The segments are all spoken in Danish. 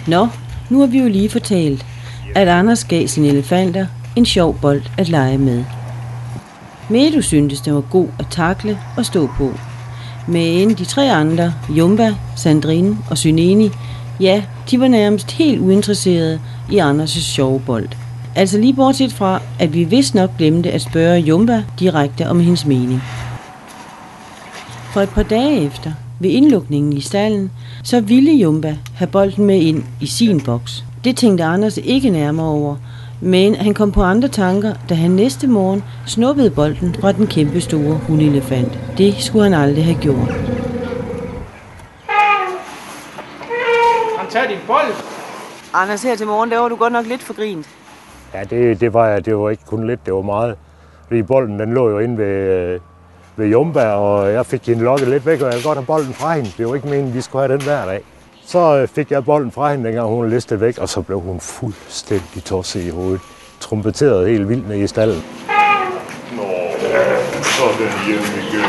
Nå, nu har vi jo lige fortalt, at Anders gav sine elefanter en sjov bold at lege med. Medu syntes, den var god at takle og stå på. Men de 3 andre, Jumba, Sandrine og Syneni, ja, de var nærmest helt uinteresserede i Anders' sjove bold. Altså lige bortset fra, at vi vist nok glemte at spørge Jumba direkte om hendes mening. For et par dage efter, ved indlukningen i stallen, så ville Jumba have bolden med ind i sin boks. Det tænkte Anders ikke nærmere over, men han kom på andre tanker, da han næste morgen snuppede bolden fra den kæmpe store hundeelefant. Det skulle han aldrig have gjort. Han tager din bold. Anders, her til morgen, der var du godt nok lidt forgrint. Ja, det var ikke kun lidt, det var meget. Fordi bolden, den lå jo inde ved Jumba, og jeg fik hende lokket lidt væk, og jeg ville godt have bolden fra hende. Det var ikke meningen, vi skulle have den hver dag. Så fik jeg bolden fra hende, dengang hun var listet væk, og så blev hun fuldstændig tosset i hovedet. Trumpeteret helt vildt ned i stallen. Nå, så er den hjemme igen.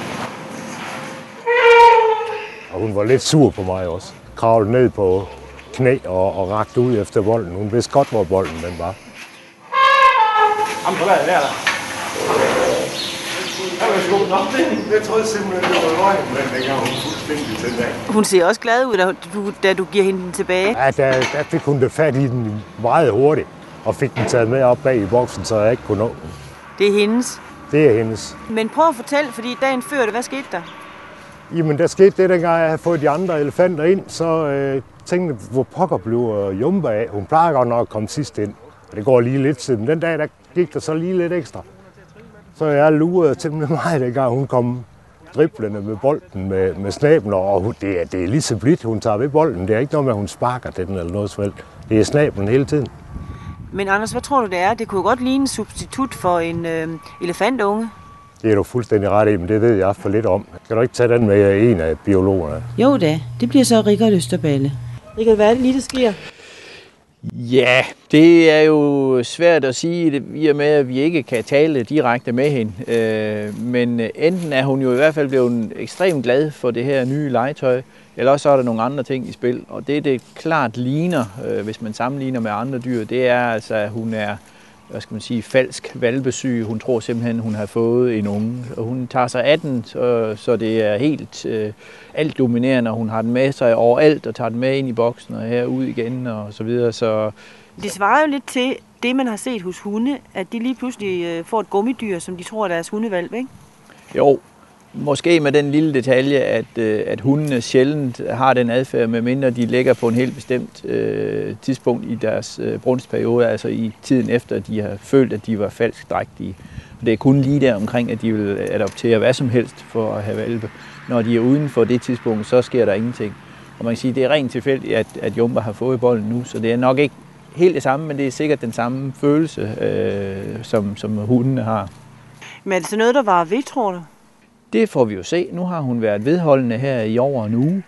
Og hun var lidt sur på mig også. Kravlede ned på knæ og rakte ud efter bolden. Hun vidste godt, hvor bolden den var. Ham på hvad der? Jeg troede simpelthen, det var løgn, men dengang hun fuldstændig til dag. Hun ser også glad ud, da du giver hende den tilbage. Ja, der fik hun det fat i den meget hurtigt, og fik den taget med op bag i boksen, så jeg ikke kunne nå den. Det er hendes. Det er hendes. Men prøv at fortælle, fordi dagen før det, hvad skete der? Jamen, der skete det, dengang jeg havde fået de andre elefanter ind, så tænkte jeg, hvor pokker blev Jumba af. Hun plejer godt nok at komme sidst ind, og det går lige lidt siden. Den dag, der gik der så lige lidt ekstra. Så jeg lurede simpelthen meget, dengang hun kom driblende med bolden med snablen, og det er lige så blidt, hun tager ved bolden. Det er ikke noget med, at hun sparker til den eller noget svælt. Det er snablen hele tiden. Men Anders, hvad tror du det er? Det kunne godt ligne en substitut for en elefantunge. Det er du fuldstændig ret i, men det ved jeg for lidt om. Kan du ikke tage den med en af biologerne? Jo da, det bliver så Richard Østerballe. Richard, hvad er det lige, der sker? Ja, det er jo svært at sige, i og med, at vi ikke kan tale direkte med hende. Men enten er hun jo i hvert fald blevet ekstremt glad for det her nye legetøj, eller også er der nogle andre ting i spil. Og det klart ligner, hvis man sammenligner med andre dyr, det er altså, at hun er, hvad skal man sige, falsk hvalpesyg. Hun tror simpelthen, hun har fået en unge. Og hun tager sig af den, så det er helt alt dominerende. Hun har den med sig overalt og tager den med ind i boksen og her ud igen og så videre. Så det svarer jo lidt til det, man har set hos hunde, at de lige pludselig får et gummidyr, som de tror er deres hundevalp, ikke? Jo, måske med den lille detalje, at hundene sjældent har den adfærd, medmindre de ligger på en helt bestemt tidspunkt i deres brunstperiode, altså i tiden efter, at de har følt, at de var falsk drægtige. Det er kun lige der omkring, at de vil adoptere hvad som helst for at have valpe. Når de er uden for det tidspunkt, så sker der ingenting. Og man kan sige, at det er rent tilfældigt, at Jumba har fået bolden nu, så det er nok ikke helt det samme, men det er sikkert den samme følelse, som hundene har. Men er det så noget, der var ved, tror du? Det får vi jo se. Nu har hun været vedholdende her i over en uge,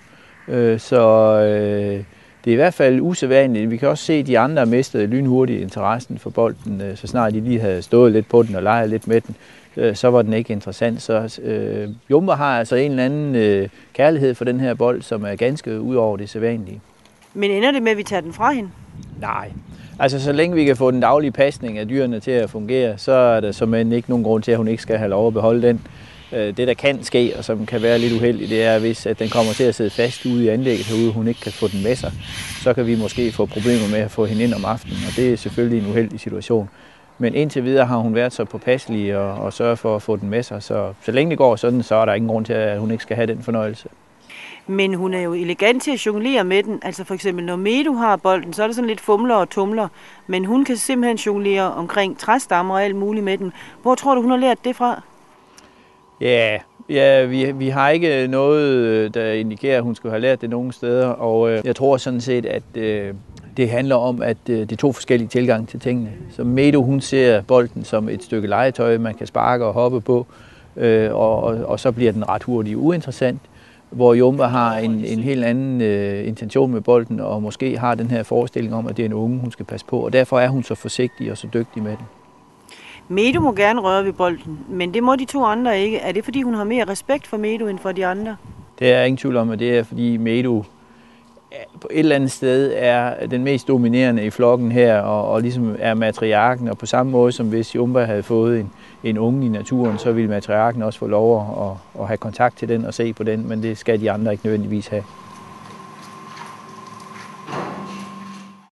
så det er i hvert fald usædvanligt. Vi kan også se, at de andre mistede lynhurtigt interessen for bolden, så snart de lige havde stået lidt på den og leget lidt med den, så var den ikke interessant. Så Jumba har altså en eller anden kærlighed for den her bold, som er ganske ud over det sædvanlige. Men ender det med, at vi tager den fra hende? Nej. Altså, så længe vi kan få den daglige pasning af dyrene til at fungere, så er der såmænd ikke nogen grund til, at hun ikke skal have lov at beholde den. Det, der kan ske, og som kan være lidt uheldigt, det er, hvis at den kommer til at sidde fast ude i anlægget herude, hun ikke kan få den med sig. Så kan vi måske få problemer med at få hende ind om aftenen, og det er selvfølgelig en uheldig situation. Men indtil videre har hun været så påpasselig og sørge for at få den med sig. Så længe det går sådan, så er der ingen grund til, at hun ikke skal have den fornøjelse. Men hun er jo elegant til at jonglere med den. Altså for eksempel, når Medu har bolden, så er det sådan lidt fumler og tumler. Men hun kan simpelthen jonglere omkring træstammer og alt muligt med den. Hvor tror du, hun har lært det fra? Ja, vi har ikke noget, der indikerer, at hun skulle have lært det nogen steder. Og jeg tror sådan set, at det handler om, at det er 2 forskellige tilgange til tingene. Så Medu, hun ser bolden som et stykke legetøj, man kan sparke og hoppe på. Og så bliver den ret hurtigt uinteressant. Hvor Jumba har en helt anden intention med bolden, og måske har den her forestilling om, at det er en unge, hun skal passe på. Og derfor er hun så forsigtig og så dygtig med den. Medu må gerne røre ved bolden, men det må de 2 andre ikke. Er det, fordi hun har mere respekt for Medu end for de andre? Det er ingen tvivl om, at det er, fordi Medu på et eller andet sted er den mest dominerende i flokken her, og ligesom er matriarken, og på samme måde som hvis Jumba havde fået en unge i naturen, så ville matriarken også få lov at have kontakt til den og se på den, men det skal de andre ikke nødvendigvis have.